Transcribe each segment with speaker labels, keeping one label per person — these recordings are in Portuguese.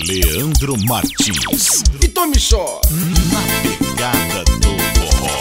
Speaker 1: Leandro Martins.
Speaker 2: E tome só
Speaker 1: na pegada do forró.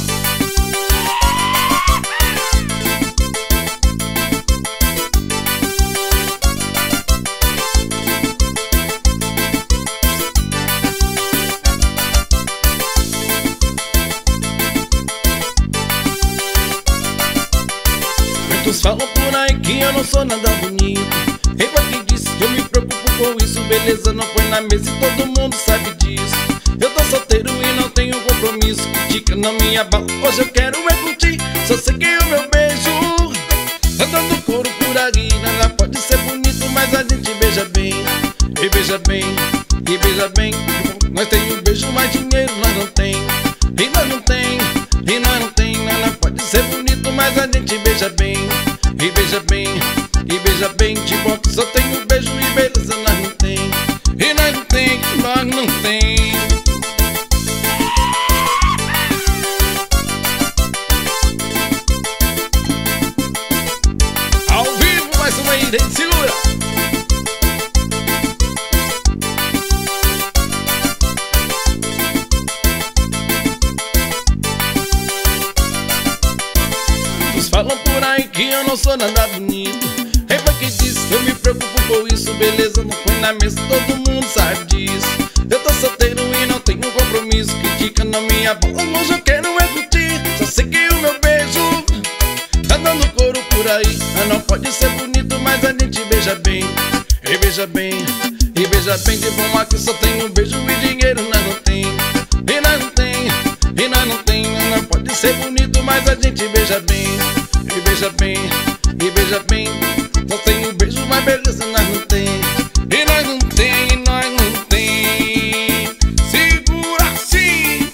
Speaker 2: Muitos falam por aí que eu não sou nada bonito. Quem foi que disse que eu me preocupo com isso? Beleza não põe na mesa e todo mundo sabe disso. Eu tô solteiro e não tenho compromisso. Dica não me abala, hoje eu quero é curtir. Só sei que o meu beijo tá dando couro por aí. Nada pode ser bonito, mas a gente beija bem. E beija bem, e beija bem. Nós tem um beijo, mas dinheiro nós não tem. E nós não tem, e nós não tem. Nada pode ser bonito, mas a gente beija bem. E beija bem, e beija bem. De bom que só tem um beijo e beleza nós não tem. E nós não tem, nós não tem. Ao vivo mais uma aí, segura. Falam por aí que eu não sou nada bonito. Quem foi que disse que eu me preocupo com isso? Beleza não põe na mesa, todo mundo sabe disso. Eu tô solteiro e não tenho compromisso. Critica não me abola, hoje eu quero é curtir. Só sei que o meu beijo tá dando couro por aí. Mas não pode ser bonito, mas a gente beija bem. E beija bem, e beija bem. De bom aqui só tem um beijo e dinheiro nós não tem. E nós não tem, e nós não tem. Não pode ser bonito, mas a gente beija bem. E beija bem, e beija bem. Só tem um beijo, mas beleza nós não tem. E nós não tem, e nós não tem. Segura assim.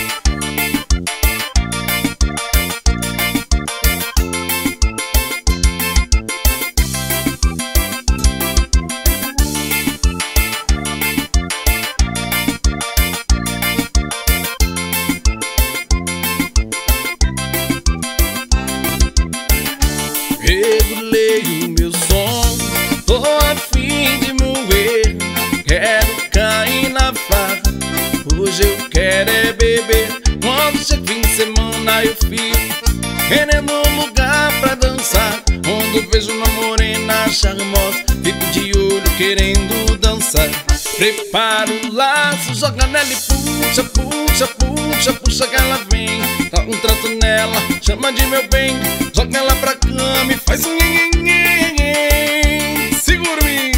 Speaker 2: Regulei o meu som, tô a fim de moer. Quero cair na farra, hoje eu quero é beber. Quando chega fim de semana eu fico querendo um lugar pra dançar. Quando vejo uma morena charmosa, fico de olho querendo dançar. Preparo o laço, joga nela e puxa, puxa, puxa, puxa que ela vem. Dá um trato nela, chama de meu bem. Joga ela pra cama e faz um nhenhenhen. Segura-me.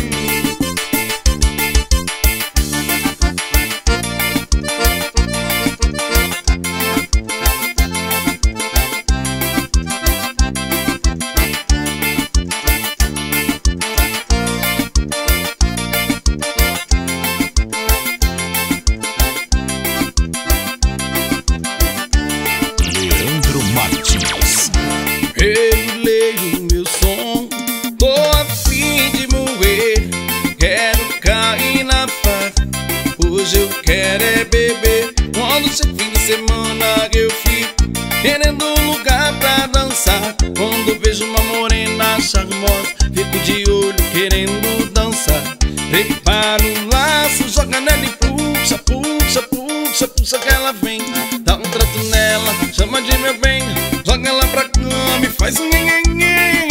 Speaker 1: Leandro Martins.
Speaker 2: Regulei o meu som, tô a fim de moer. Quero cair na farra, hoje eu quero é beber. Quando chega fim de semana eu fico querendo um lugar pra dançar. Quando vejo uma morena charmosa, fico de olho querendo dançar. Preparo um laço, joga nela e puxa, puxa, puxa, puxa que ela vem. Dá um trato nela, chama de meu bem. Joga ela pra cama e faz um nhenhenhen.